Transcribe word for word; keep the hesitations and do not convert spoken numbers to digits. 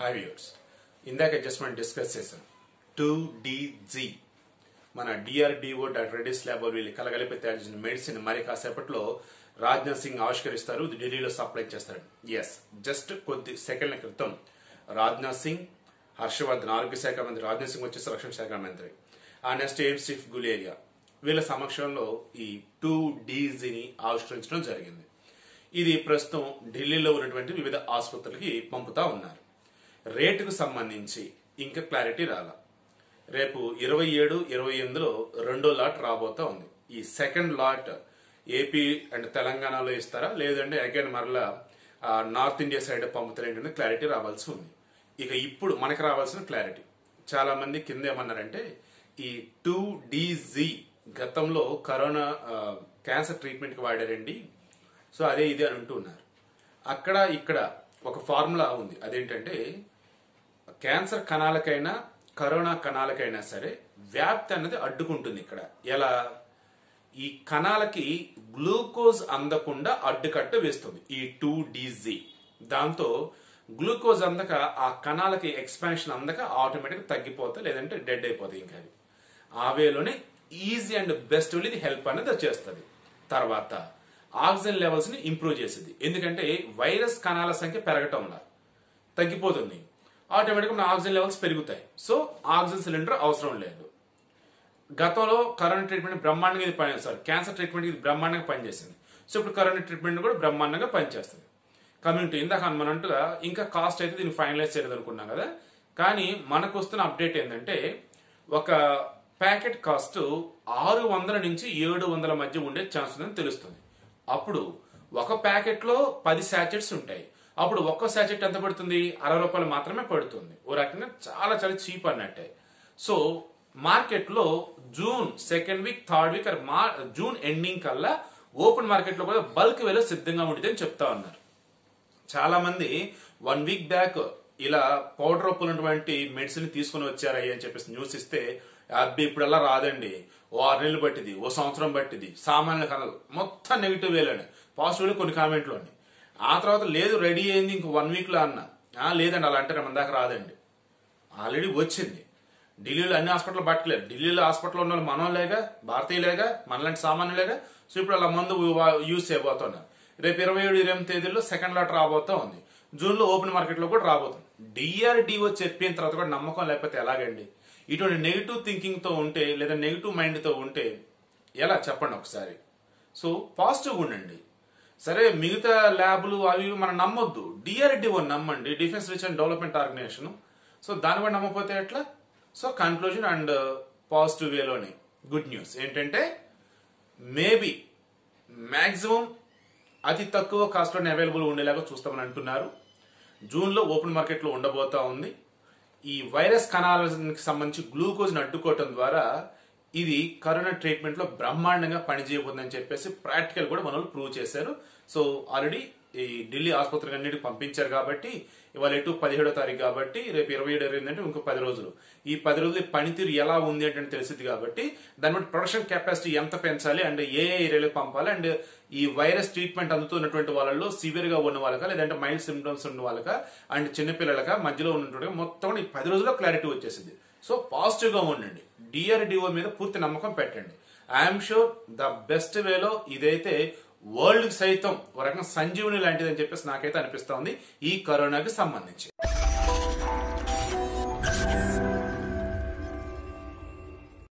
Hi viewers, ఇందాక just మనం discuss చేసాం టూ డి జీ మన డిఆర్డిఓ డాక్టర్ రెడ్డిస్ ల్యాబ్ వీళ్ళు కలగలిపి తయారు చేసిన మెడిసిన్ మరి కాసేపట్లో రాజ్నాథ్ సింగ్ ఆవిష్కరిస్తారు, ఇది ఢిల్లీలో సప్లై చేస్తారు. ఎస్, జస్ట్ కొద్ది సెకండ్ల క్రితం రాజ్నాథ్ సింగ్, హర్షవర్ధన్ ఆరోగ్య శాఖ మంత్రి, రాజ్నాథ్ సింగ్ వచ్చేసి రక్షణ శాఖ మంత్రి, ఆ నెక్స్ట్ ఎయిమ్స్ చీఫ్ గులేరియా వీళ్ళ సమక్షంలో ఈ టూ డీజీని ఆవిష్కరించడం జరిగింది. ఇది ప్రస్తుతం ఢిల్లీలో ఉన్నటువంటి వివిధ ఆసుపత్రులకి పంపుతా ఉన్నారు. రేటుకు సంబంధించి ఇంకా క్లారిటీ రాలా. రేపు ఇరవై ఏడు ఇరవై ఎనిమిదిలో రెండో లాట్ రాబోతా ఉంది. ఈ సెకండ్ లాట్ ఏపీ అండ్ తెలంగాణలో ఇస్తారా, లేదంటే అగైన్ మరలా నార్త్ ఇండియా సైడ్ పంపుతారు ఏంటంటే క్లారిటీ రావాల్సి ఉంది. ఇక ఇప్పుడు మనకు రావాల్సిన క్లారిటీ, చాలా మంది కింద ఏమన్నారంటే ఈ టూ డీజీ గతంలో కరోనా క్యాన్సర్ ట్రీట్మెంట్కి వాడారండి, సో అదే ఇది అని అంటున్నారు. అక్కడ ఇక్కడ ఒక ఫార్ములా ఉంది, అదేంటంటే క్యాన్సర్ కణాలకైనా కరోనా కణాలకైనా సరే వ్యాప్తి అనేది అడ్డుకుంటుంది. ఇక్కడ ఎలా, ఈ కణాలకి గ్లూకోజ్ అందకుండా అడ్డుకట్ట వేస్తుంది ఈ టూ డీజీ. దాంతో గ్లూకోజ్ అందక ఆ కణాలకి ఎక్స్పాన్షన్ అందక ఆటోమేటిక్ తగ్గిపోతాయి, లేదంటే డెడ్ అయిపోతాయి. ఇంకా అవి ఆ వేలోనే ఈజీ అండ్ బెస్ట్ ఇది హెల్ప్ అనేది వచ్చేస్తుంది. తర్వాత ఆక్సిజన్ లెవెల్స్ ని ఇంప్రూవ్ చేసింది, ఎందుకంటే వైరస్ కణాల సంఖ్య పెరగటంలా తగ్గిపోతుంది, ఆటోమేటిక్గా మన ఆక్సిజన్ లెవెల్స్ పెరుగుతాయి. సో ఆక్సిజన్ సిలిండర్ అవసరం లేదు. గతంలో కరోనా ట్రీట్మెంట్ బ్రహ్మాండంగా ఇది పని సారీ క్యాన్సర్ ట్రీట్మెంట్ ఇది బ్రహ్మాండంగా పనిచేసింది. సో ఇప్పుడు కరోనా ట్రీట్మెంట్ కూడా బ్రహ్మాండంగా పనిచేస్తుంది. కమ్యూనిటీ ఇందాక మనట్టుగా ఇంకా కాస్ట్ అయితే దీన్ని ఫైనలైజ్ చేయలేదు అనుకున్నాం కదా, కానీ మనకు వస్తున్న అప్డేట్ ఏంటంటే ఒక ప్యాకెట్ కాస్ట్ ఆరు వందల నుంచి ఏడు వందల మధ్య ఉండే ఛాన్స్ ఉందని తెలుస్తుంది. అప్పుడు ఒక ప్యాకెట్ లో పది శాచెట్స్ ఉంటాయి. అప్పుడు ఒక్క శాచెట్ ఎంత పడుతుంది? అరవై రూపాయలు మాత్రమే పడుతుంది. ఓ రకంగా చాలా చాలా చీప్ అన్నట్టే. సో మార్కెట్ లో June second week third week June ending కల్లా ఓపెన్ మార్కెట్ లో కూడా బల్క్ వేలో సిద్ధంగా ఉంటుంది అని చెప్తా ఉన్నారు. చాలా మంది వన్ వీక్ బ్యాక్ ఇలా పౌడర్ ఉన్నటువంటి మెడిసిన్ తీసుకుని వచ్చారయ్య అని చెప్పేసి న్యూస్ ఇస్తే, అబ్బాయి ఇప్పుడు అలా రాదండి, ఓ ఆరు నెలలు పట్టింది, ఓ సంవత్సరం పట్టింది, సామాన్యుల కనదు, మొత్తం నెగిటివ్ వేలోనే, పాజిటివ్ కొన్ని కామెంట్లోని. ఆ తర్వాత లేదు రెడీ అయింది ఇంక వన్ వీక్ లో అన్న, లేదండి అలా అంటే మన దాకా రాదండి, ఆల్రెడీ వచ్చింది. ఢిల్లీలో అన్ని హాస్పిటల్ పట్టలేదు, ఢిల్లీలో హాస్పిటల్ ఉన్న వాళ్ళు మనోలేగా, భారతీయులేగా, మనలాంటి సామాన్యులేగా. సో ఇప్పుడు అలా మందు యూజ్ చేయబోతున్నారు. రేపు ఇరవై ఏడు ఇరవై ఎనిమిది తేదీలో సెకండ్ లాట్ రాబోతా ఉంది. జూన్ లో ఓపెన్ మార్కెట్ లో కూడా రాబోతుంది. డిఆర్డిఓ చెప్పిన తర్వాత కూడా నమ్మకం లేకపోతే ఎలాగండి? ఇటువంటి నెగిటివ్ థింకింగ్ తో ఉంటే లేదా నెగిటివ్ మైండ్ తో ఉంటే ఎలా చెప్పండి ఒకసారి. సో పాజిటివ్ ఉండండి. సరే మిగతా ల్యాబ్లు అవి మనం నమ్మొద్దు, డిఆర్డిఓ నమ్మండి, defence research and development organisation. So దాన్ని కూడా నమ్మకపోతే ఎట్లా? సో కన్క్లూజన్ అండ్ పాజిటివ్ వేలోని గుడ్ న్యూస్ ఏంటంటే మేబీ మాక్సిమం అతి తక్కువ కాస్ట్ లోనే అవైలబుల్ ఉండేలాగా చూస్తామని అంటున్నారు. జూన్ లో ఓపెన్ మార్కెట్ లో ఉండబోతా ఉంది. ఈ వైరస్ కణాలకు సంబంధించి గ్లూకోజ్ ని అడ్డుకోవటం ద్వారా ఇది కరోనా ట్రీట్మెంట్ లో బ్రహ్మాండంగా పనిచేయబోతుందని చెప్పేసి ప్రాక్టికల్ కూడా మనల్ని ప్రూవ్ చేశారు. సో ఆల్రెడీ ఈ ఢిల్లీ ఆసుపత్రికి అన్నిటికి పంపించారు కాబట్టి ఇవాళ ఎటు పదిహేడో తారీఖు కాబట్టి రేపు ఇరవై ఏడు ఇరవై అంటే ఇంకో పది రోజులు. ఈ పది రోజులు పనితీరు ఎలా ఉంది అంటే తెలిసింది కాబట్టి దాని బట్టి ప్రొడక్షన్ కెపాసిటీ ఎంత పెంచాలి అండ్ ఏ ఏ ఏరియాలకు పంపాలి అండ్ ఈ వైరస్ ట్రీట్మెంట్ అందుతున్నటువంటి వాళ్ళలో సివియర్ గా ఉన్న వాళ్ళక లేదంటే మైల్డ్ సిమ్టమ్స్ ఉన్న వాళ్ళక అండ్ చిన్నపిల్లలక మధ్యలో ఉన్నటువంటి మొత్తం ఈ పది రోజుల్లో క్లారిటీ వచ్చేసింది. సో పాజిటివ్ గా ఉండండి, డిఆర్డిఓ మీద పూర్తి నమ్మకం పెట్టండి. ఐఎమ్ షూర్ ద బెస్ట్ వేలో ఇదైతే వరల్డ్ సైతం ఒక రకంగా సంజీవుని లాంటిది అని చెప్పేసి నాకైతే అనిపిస్తా ఉంది ఈ కరోనాకి సంబంధించి.